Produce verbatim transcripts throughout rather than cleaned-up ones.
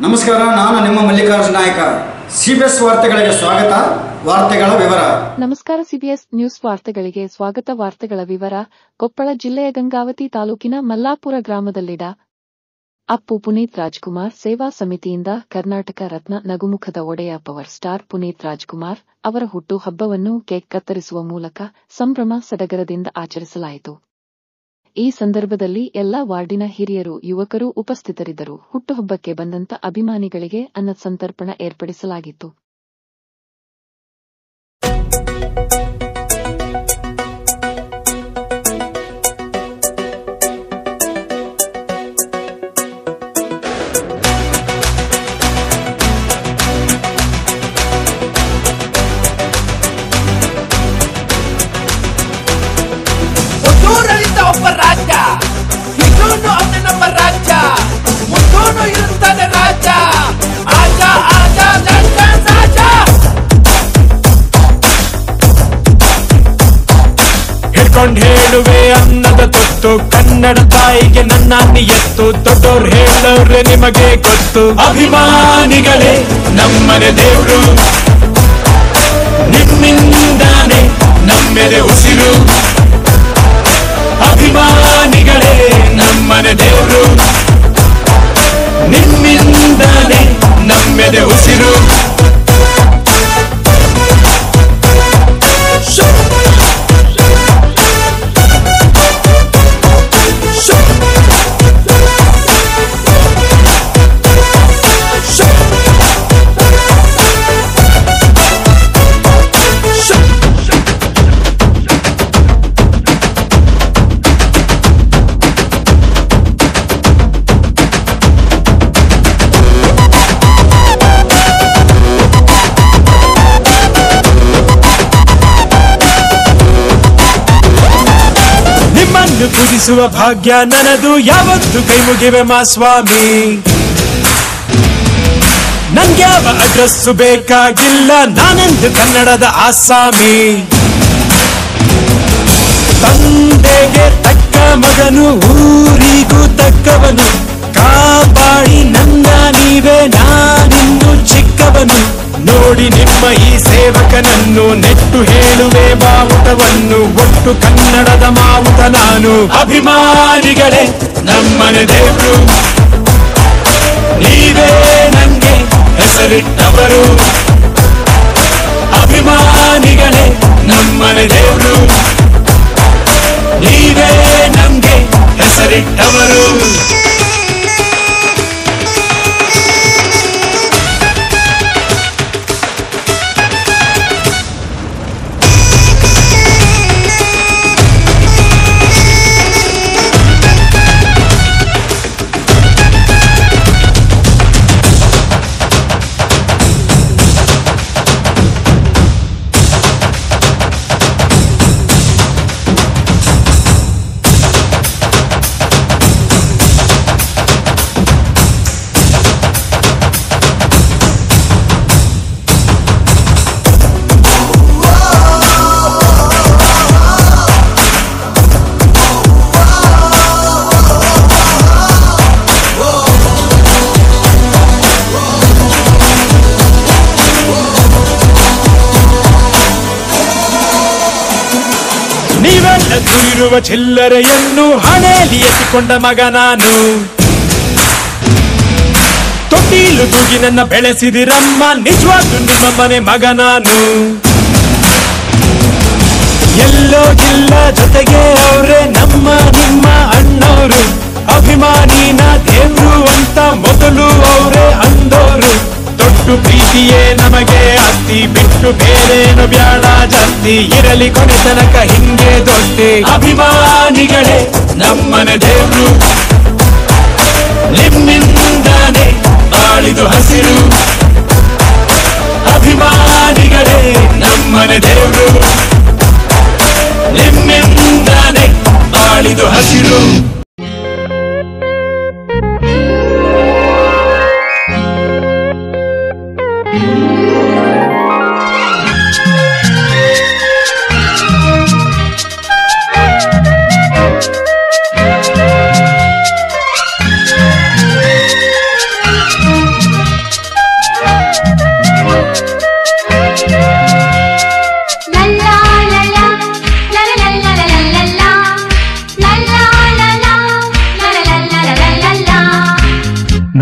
ನಮಸ್ಕಾರ, ನಾನು ನಿಮ್ಮ ಮಲ್ಲಿಕಾರ್ಜುನ ನಾಯಕ. ಸಿಬಿಎಸ್ ವಾರ್ತೆಗಳಿಗೆ ಸ್ವಾಗತ. ವಾರ್ತೆಗಳ ವಿವರ. ನಮಸ್ಕಾರ. ಸಿಬಿಎಸ್ ನ್ಯೂಸ್ ವಾರ್ತೆಗಳಿಗೆ ಸ್ವಾಗತ. ವಾರ್ತೆಗಳ ವಿವರ. ಕೊಪ್ಪಳ ಜಿಲ್ಲೆಯ ಗಂಗಾವತಿ ತಾಲೂಕಿನ ಮಲ್ಲಾಪುರ ಗ್ರಾಮದಲ್ಲಿಡ ಅಪ್ಪು ಪುನೀತ್ ರಾಜ್ಕುಮಾರ್ ಸೇವಾ ಸಮಿತಿಯಿಂದ ಕರ್ನಾಟಕ ರತ್ನ ನಗುಮುಖದ ಒಡೆಯ ಪವರ್ ಸ್ಟಾರ್ ಪುನೀತ್ ರಾಜ್ಕುಮಾರ್ ಅವರ ಹುಟ್ಟು ಹಬ್ಬವನ್ನು ಕೇಕ್ ಕತ್ತರಿಸುವ ಮೂಲಕ ಸಂಭ್ರಮ ಸಡಗರದಿಂದ ಆಚರಿಸಲಾಯಿತು. ಈ ಸಂದರ್ಭದಲ್ಲಿ ಎಲ್ಲಾ ವಾರ್ಡಿನ ಹಿರಿಯರು, ಯುವಕರು ಉಪಸ್ಥಿತರಿದ್ದರು. ಹುಟ್ಟುಹಬ್ಬಕ್ಕೆ ಬಂದಂತ ಅಭಿಮಾನಿಗಳಿಗೆ ಅನ್ನ ಸಂತರ್ಪಣ ಏರ್ಪಡಿಸಲಾಗಿತ್ತು. ಒಬ್ಬ ರಾಜ ಇನ್ನೊಂದು ಅವನ ನಮ್ಮ ರಾಜ ಮುಂದೂನು ಇರುತ್ತಾನೆ ರಾಜ. ಆಜ ಆಜ ಲಂಡನ್ ರಾಜ. ಹಿಡ್ಕೊಂಡ್ ಹೇಳುವೆ ಅನ್ನದ ತೊತ್ತು, ಕನ್ನಡ ತಾಯಿಗೆ ನನ್ನ ನಿಯತ್ತು. ದೊಡ್ಡೋರ್ ಹೇಳೋರೆ ನಿಮಗೆ ಗೊತ್ತು. ಅಭಿಮಾನಿಗಳೇ ನಮ್ಮನೆ ದೇವ್ರು, ನಿಮ್ಮಿಂದಾನೆ ನಮ್ಮೆದೆ ಉಸಿರು. ಅಭಿಮಾನಿಗಳೇ ನಮ್ಮನೆ ದೇವ್ರು, ನಿಮ್ಮಿಂದಾನೆ ನಮ್ಮೆದೆ ಉಸಿರು. ಪೂಜಿಸುವ ಭಾಗ್ಯ ನನದು, ಯಾವತ್ತು ಕೈ ಮುಗಿವೆ ಮಾ ಸ್ವಾಮಿ. ನನ್ಗ್ಯಾವ ಅಡ್ರೆಸ್ಸು ಬೇಕಾಗಿಲ್ಲ, ನಾನೆಂದು ಕನ್ನಡದ ಆಸಾಮಿ. ತಂದೆಗೆ ತಕ್ಕ ಮಗನು, ಊರಿಗೂ ತಕ್ಕವನು. ಕಾಪಾಡಿ ನನ್ನ ನೀವೇ, ನಾನಿಂದು ಚಿಕ್ಕವನು. ನೋಡಿ ನಿಮ್ಮ ಈ ಸೇವಕನನ್ನು, ನೆಟ್ಟು ಹೇಳುವೆ ಬಾವುಟವನ್ನು. ಒಟ್ಟು ಕನ್ನಡದ ಮಾವುತ ನಾನು. ಅಭಿಮಾನಿಗಳೇ ನಮ್ಮನೆ ದೇವ್ರು, ನೀವೇ ನಂಗೆ ಹೆಸರಿಟ್ಟವರು. ಅಭಿಮಾನಿಗಳೇ ನಮ್ಮನೆ ದೇವ್ರು, ನೀವೇ ನಂಗೆ ಹೆಸರಿಟ್ಟವರು. ನೀವೆಲ್ಲ ದುಡಿರುವ ಚಿಲ್ಲರೆಯನ್ನು ಹಣೆಯಲ್ಲಿ ಎತ್ತಿಕೊಂಡ ಮಗ ನಾನು. ತೊಟ್ಟಿಲು ತೂಗಿ ನನ್ನ ಬೆಳೆಸಿದಿರಮ್ಮ, ನಿಜವಾಗ್ಲೂ ನಿಮ್ಮ ಮನೆ ಮಗ ನಾನು. ಎಲ್ಲೋ ಜಿಲ್ಲ ಜೊತೆಗೆ ಅವರೇ ನಮ್ಮ ನಿಮ್ಮ ಅಣ್ಣವರು. ಅಭಿಮಾನಿನ ದೇವ್ರು ಅಂತ ಮೊದಲು ಅವರೇ ಅಂದೋರು. ತೊಟ್ಟು ಪ್ರೀತಿಯೇ ನಮಗೆ ಅತ್ತಿ, ಬಿಟ್ಟು ಬೇರೇನು ಬ್ಯಾಡ ಜಾಸ್ತಿ. ಇರಲಿ ಕೊನೆ ತನಕ ಹಿಂಗೆ ದೊಡ್ಡಿ. ಅಭಿಮಾನಿಗಳೇ ನಮ್ಮನೆ ದೇವ್ರು, ನಿಮ್ಮಿಂದಾನೆ ಬಾಳಿದು ಹಸಿರು. ಅಭಿಮಾನಿಗಳೇ ನಮ್ಮನೆ ದೇವ್ರು, ನಿಮ್ಮಿಂದಾನೆ ಬಾಳಿದು ಹಸಿರು.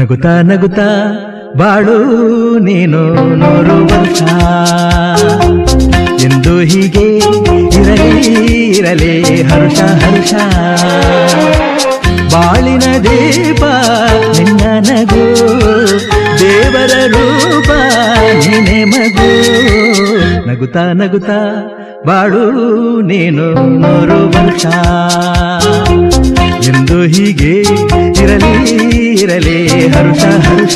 ನಗುತ್ತಾ ನಗುತ್ತಾ ಬಾಳು ನೀನು ನೂರು ವರ್ಷ ಎಂದು ಹೀಗೆ ಇರಲಿ ಇರಲಿ ಹರ್ಷ ಹರ್ಷ ಬಾಳಿನ ದೀಪ ನಿನ್ನ ನಗು ದೇವರ ರೂಪ ನೀನೆ ಮಗು ನಗುತ್ತಾ ನಗುತ್ತಾ ಬಾಳು ನೀನು ನೂರು ವರ್ಷ ಎಂದು ಹೀಗೆ ಇರಲಿ ಇರಲಿ ಹರ್ಷ ಹರ್ಷ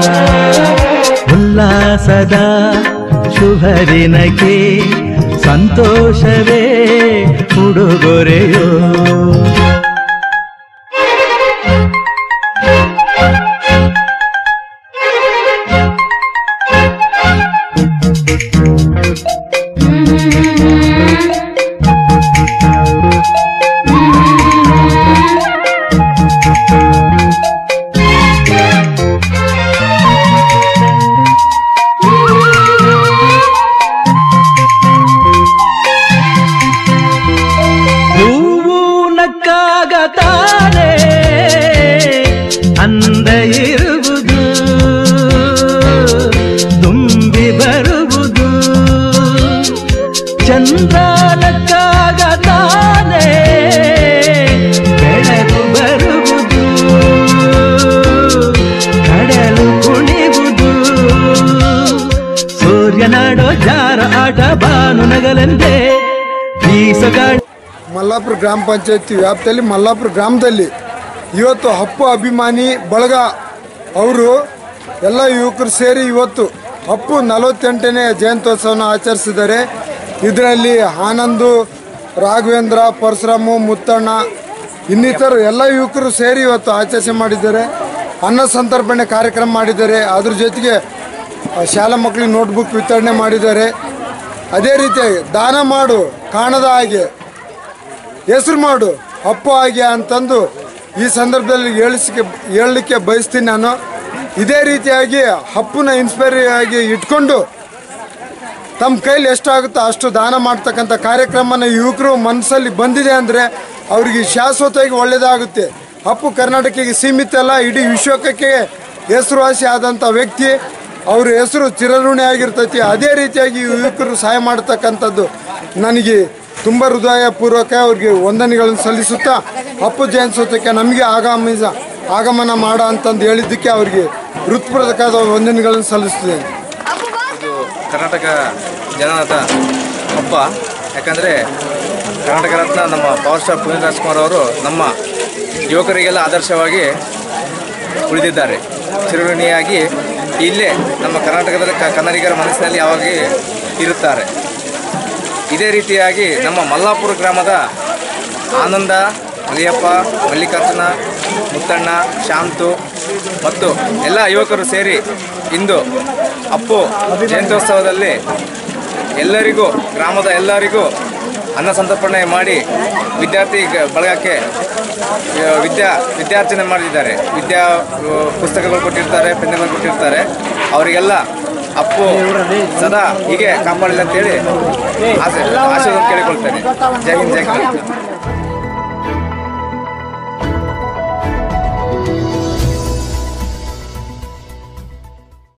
ಉಲ್ಲಾಸದ ಶುಭ ದಿನಕ್ಕೆ ಸಂತೋಷವೇ ಉಡುಗೊರೆಯೋ ಅಂದ ಇರುವುದು ತುಂಬಿ ಬರುವುದು ಚಂದ್ರನಕ್ಕಾಗ ತಾನೇ ಬೆಳಕು ಬರುವುದು ಕಡಲು ಕುಣಿವುದು ಸೂರ್ಯನಾಡೋ ಜಾರ ಆಟ ಬಾನು ನಗಲೆಂದೇ ಬೀಸಗಾಡ ಮಲ್ಲಾಪುರ ಗ್ರಾಮ ಪಂಚಾಯತಿ ವ್ಯಾಪ್ತಿಯಲ್ಲಿ ಮಲ್ಲಾಪುರ ಗ್ರಾಮದಲ್ಲಿ ಇವತ್ತು ಅಪ್ಪು ಅಭಿಮಾನಿ ಬಳಗ ಅವರು ಎಲ್ಲ ಯುವಕರು ಸೇರಿ ಇವತ್ತು ಅಪ್ಪು ನಲವತ್ತೆಂಟನೇ ಜಯಂತ್ಯೋತ್ಸವನ ಆಚರಿಸಿದ್ದಾರೆ. ಇದರಲ್ಲಿ ಆನಂದು, ರಾಘವೇಂದ್ರ, ಪರಶುರಾಮು, ಮುತ್ತಣ್ಣ ಇನ್ನಿತರು ಎಲ್ಲ ಯುವಕರು ಸೇರಿ ಇವತ್ತು ಆಚರಣೆ ಮಾಡಿದ್ದಾರೆ. ಅನ್ನ ಸಂತರ್ಪಣೆ ಕಾರ್ಯಕ್ರಮ ಮಾಡಿದ್ದಾರೆ. ಅದ್ರ ಜೊತೆಗೆ ಶಾಲಾ ಮಕ್ಕಳಿಗೆ ನೋಟ್ಬುಕ್ ವಿತರಣೆ ಮಾಡಿದ್ದಾರೆ. ಅದೇ ರೀತಿಯಾಗಿ ದಾನ ಮಾಡು ಕಾಣದ ಹಾಗೆ ಹೆಸರು ಮಾಡು ಅಪ್ಪು ಹಾಗೆ ಅಂತಂದು ಈ ಸಂದರ್ಭದಲ್ಲಿ ಹೇಳಿಸಿಕೆ ಹೇಳಲಿಕ್ಕೆ ಬಯಸ್ತೀನಿ ನಾನು. ಇದೇ ರೀತಿಯಾಗಿ ಅಪ್ಪುನ ಇನ್ಸ್ಪೈರ್ ಆಗಿ ಇಟ್ಕೊಂಡು ತಮ್ಮ ಕೈಲಿ ಎಷ್ಟಾಗುತ್ತೋ ಅಷ್ಟು ದಾನ ಮಾಡ್ತಕ್ಕಂಥ ಕಾರ್ಯಕ್ರಮನ ಯುವಕರು ಮನಸ್ಸಲ್ಲಿ ಬಂದಿದೆ ಅಂದರೆ ಅವ್ರಿಗೆ ಶಾಶ್ವತವಾಗಿ ಒಳ್ಳೆಯದಾಗುತ್ತೆ. ಅಪ್ಪು ಕರ್ನಾಟಕಕ್ಕೆ ಸೀಮಿತ ಅಲ್ಲ, ಇಡೀ ವಿಶ್ವಕ್ಕೆ ಹೆಸರುವಾಸಿ ಆದಂಥ ವ್ಯಕ್ತಿ. ಅವ್ರ ಹೆಸರು ಚಿರಋಣಿ ಆಗಿರ್ತೈತಿ. ಅದೇ ರೀತಿಯಾಗಿ ಯುವಕರು ಸಹಾಯ ಮಾಡ್ತಕ್ಕಂಥದ್ದು ನನಗೆ ತುಂಬ ಹೃದಯಪೂರ್ವಕ ಅವ್ರಿಗೆ ವಂದನೆಗಳನ್ನು ಸಲ್ಲಿಸುತ್ತಾ ಅಪ್ಪು ಜಯಂತ್ಯೋತ್ಸವಕ್ಕೆ ನಮಗೆ ಆಗಮಿಸ ಆಗಮನ ಮಾಡೋ ಅಂತಂದು ಹೇಳಿದ್ದಕ್ಕೆ ಅವರಿಗೆ ಹೃತ್ಪೂರ್ವಕವಾದ ವಂದನೆಗಳನ್ನು ಸಲ್ಲಿಸ್ತೇನೆ. ಇದು ಕರ್ನಾಟಕ ಜನನಾದ ಹಬ್ಬ. ಯಾಕಂದರೆ ಕರ್ನಾಟಕ ರತ್ನ ನಮ್ಮ ಪವರ್ ಸ್ಟಾರ್ ಪುನೀತ್ ರಾಜ್ಕುಮಾರ್ ಅವರು ನಮ್ಮ ಯುವಕರಿಗೆಲ್ಲ ಆದರ್ಶವಾಗಿ ಉಳಿದಿದ್ದಾರೆ. ಚಿರಋಣಿಯಾಗಿ ಇಲ್ಲೇ ನಮ್ಮ ಕರ್ನಾಟಕದ ಕನ್ನಡಿಗರ ಮನಸ್ಸಿನಲ್ಲಿ ಯಾವಾಗ ಇರುತ್ತಾರೆ. ಇದೇ ರೀತಿಯಾಗಿ ನಮ್ಮ ಮಲ್ಲಾಪುರ ಗ್ರಾಮದ ಆನಂದ, ಅಲಿಯಪ್ಪ, ಮಲ್ಲಿಕಾರ್ಜುನ, ಮುತ್ತಣ್ಣ, ಶಾಂತು ಮತ್ತು ಎಲ್ಲ ಯುವಕರು ಸೇರಿ ಇಂದು ಅಪ್ಪು ಜಯಂತ್ಯೋತ್ಸವದಲ್ಲಿ ಎಲ್ಲರಿಗೂ ಗ್ರಾಮದ ಎಲ್ಲರಿಗೂ ಅನ್ನ ಸಂತರ್ಪಣೆ ಮಾಡಿ ವಿದ್ಯಾರ್ಥಿ ಬಳಗಕ್ಕೆ ವಿದ್ಯಾ ವಿದ್ಯಾರ್ಚನೆ ಮಾಡಿದ್ದಾರೆ. ವಿದ್ಯಾ ಪುಸ್ತಕಗಳು ಕೊಟ್ಟಿರ್ತಾರೆ, ಪೆನ್ನುಗಳು ಕೊಟ್ಟಿರ್ತಾರೆ. ಅವರಿಗೆಲ್ಲ ಅಪ್ಪು ಸದಾ ಹೀಗೆ ಕಾಪಾಡಲಿ ಅಂತೇಳಿ ಆಸೆ ಆಶೀರ್ವಾದ ಕೇಳಿಕೊಳ್ತೇನೆ. ಜೈ ಹಿಂದ್, ಜೈ ಕರ್ನಾಟಕ.